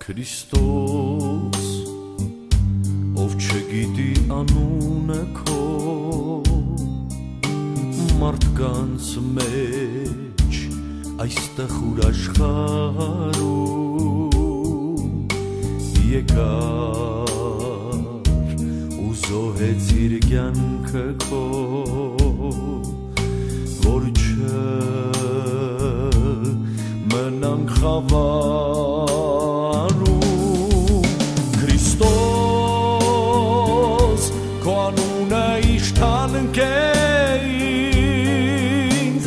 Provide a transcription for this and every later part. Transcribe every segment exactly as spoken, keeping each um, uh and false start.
Քրիստոս, ով չգիտի անունը քո, մարդկանց մեջ այստեղ ուր աշխարհում եկար ու զոհեց իր կյանքը քո, որ չմնանք խավարում։ Քրիստոս, քո անունը իշխանք է ինձ,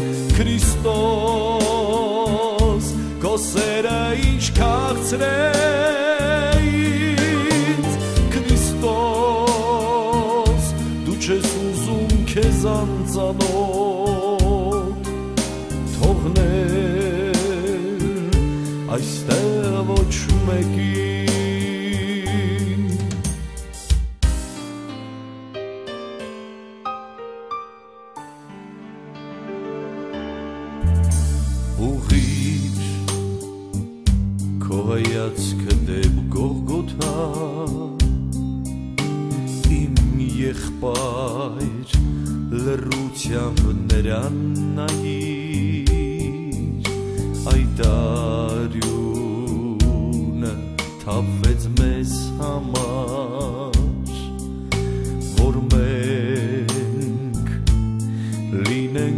Քրիստոս, քո սերը ինչ քաղցր է ինձ, Քրիստոս, դու չես ուզում քեզ անծանոթ թողնել այստեղ ոչ մեկի։ Ուղղիր քո հայացքը դեպ Գողգոթա, իմ եղբայր, լռությամբ նրան նայիր, այդ արյունը թափվեց մեզ համար, որ մենք լինենք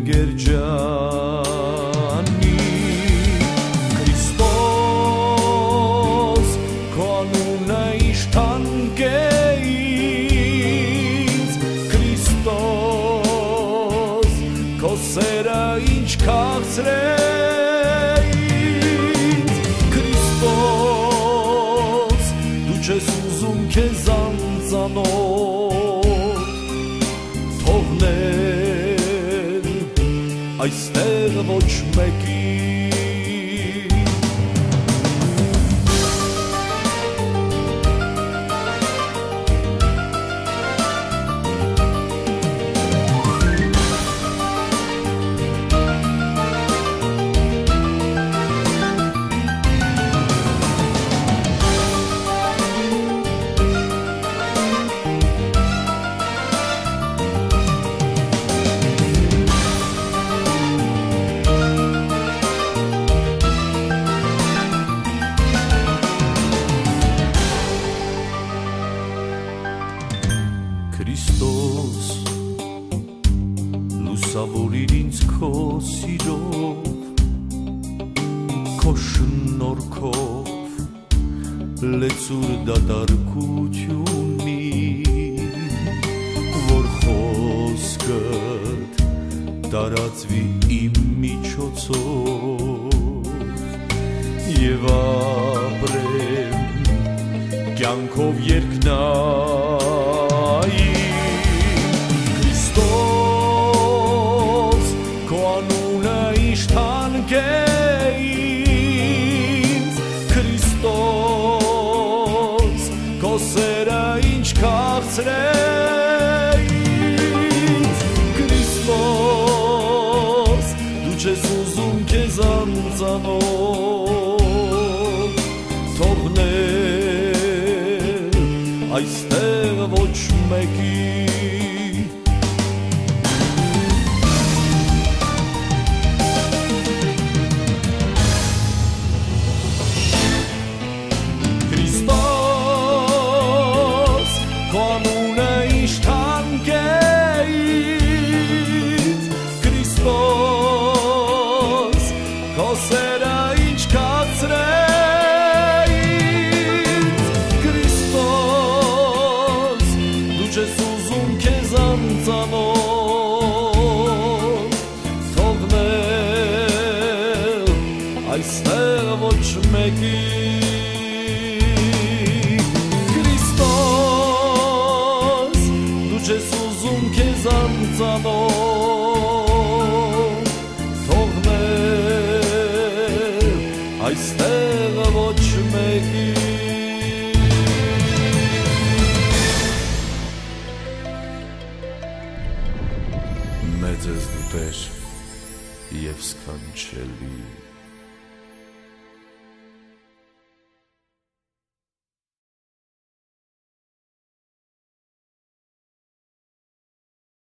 երջանի։ Քրիստոս, քո անունը իշխանք է ինձ, Քրիստոս, քո սերը ինչ քաղցր է ինձ, Քրիստոս, դու չես ուզում քեզ անծանոթ թողնել այստեղ ոչ մեկի։ Քրիստոս, լուսավորիր ինձ քո սիրով, քո շնորհքով, լեցուր դատարկությունի, որ խոսքդ տարածվի իմ միջոցով և ապրեմ կյանքով երկնային։ Քրիստոս, քո անունը իշխանք է ինձ, Քրիստոս, քո սերը ինչ քաղցր է ինձ, Քրիստոս, դու չես ուզում քեզ անծանոթ թողնել այստեղ ոչ մեկի։ Քրիստոս, քո անունը իշխանք է ինձ, Քրիստոս, քո սերը ինչ քաղցր է ինձ, Քրիստոս, դու չես ուզում քեզ անծանոթ թողնել այստեղ ոչ մեկի։ Քրիստոս, դու չես ուզում քեզ անծանոթ թողնել այստեղ ոչ մեկի։ Մեծ ես դու Տեր և սքանչելի։